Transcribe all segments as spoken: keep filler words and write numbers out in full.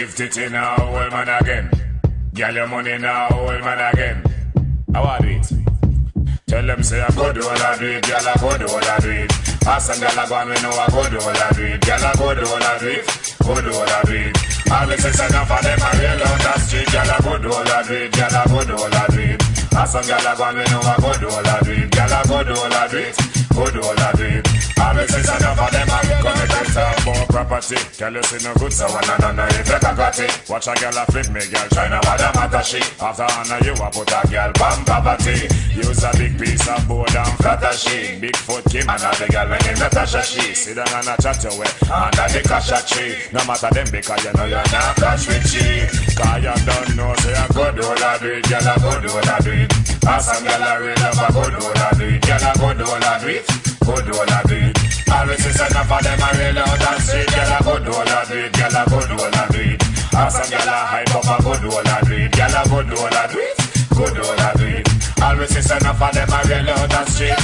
Fifty in now, old man again. Girl, your money now, old man again. How are it? Tell them say I go do all I do it, girl I go do all I do it. Ask some girl I go and we know I go do all I do it. Girl I go do all I do it, go do all I do it. All this is enough for them I real out the street. Girl I go do all I do it, girl I go do all I do it. Ask some girl I go and we know I go do all I do it. Girl I go do all I do it, go do all I do it. All this is enough for them I come to talk about property. Tell you see no good so one and none if you got it. Watch a girl a flip me girl, try now what the matter she. After honor you a put a girl bam poverty. Use a big piece of board and flatter she. Big foot Kim and all the girl when in Natasha she. Sit down and a chat your way under the casha tree. No matter them because you know you're not cash with she. Cause you don't know say a good all I do it. Girl a good all I do it. Ask some girl a real love a good all I do it. Girl a good all I do it. Good all I do it. Always is enough for them a real out and street. Girl a good all I do it. Girl a good all I do it. Ask some girl a hype up a good all I do it. Girl a good all I do it. Good all I do it. Always is enough for them a real out and street.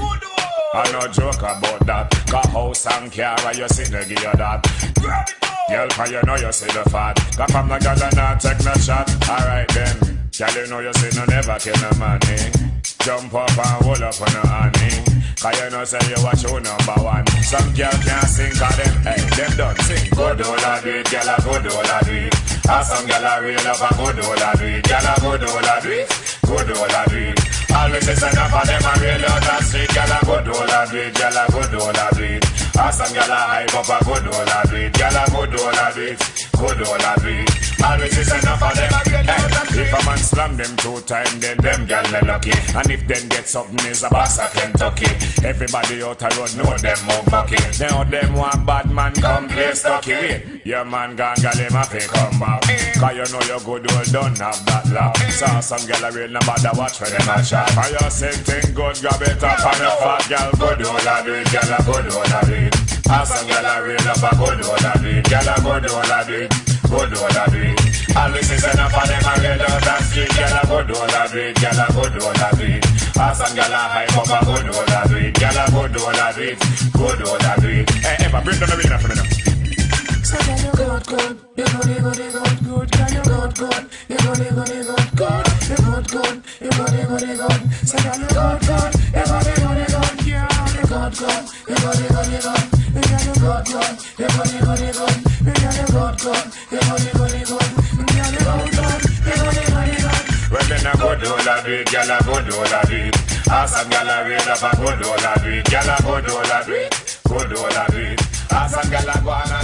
I no joke about that. Cause house and car you see no give you that. Girl, cause you know you see the fat. Cause from the girl and not take no shot. Alright then. Girl, you know you see no never kill no man, eh? Jump up and hold up on the honey. Cause you know say you watch your number one. Some girl can't sing cause them, hey, them done sing. Good all I do it, girl a good all I do it. And some girl a real up and good all I do it. Girl a good all I do it, good all I do it. Always is enough for them a real out the street. Girl a good all I do it, girl a good all I do it. And some girl a hype up a good all I do it. Girl a good all I do it, good all I do it. Always is enough for them a real out the street. If a man slam them two times, then them girl they lucky. And if them get something is a boss of Kentucky. Everybody out the road know them mug bucky. Now them one bad man come play stocky. Wait, your man gone gal him a fi come back. Cause you know your good old don't have that love. Saw some gal a real no bother watch for them a shot. For your same thing good grab it up and a fat gal good old a do it. Gal a good old a do it. And some gal a real up a good old a do it. Gal a good old a do it. Good old a do it. Always is enough for them a real out the street. Gal a good old a do it. Gal a good old a do it. And some gal a hype up a good old a do it. Gal a good old a do it. Good old a do it. Hey, Eva, bring down the arena for me now. So girl you good good, you good you good you good good. Girl you good good, you good you good you good good. You good good, you good you good you good. So girl you good good, you good you good you good. Yeah, you good good, you good you good you good. Girl you good good, you good you good you good. Girl you good good, you good you good you good. Girl you good good, you good you good you good. Well then a good all I do it, girl a good all I do it. And some girl a real up a good all I do it. Girl a good all I do it, good all I do it. And some girl a go on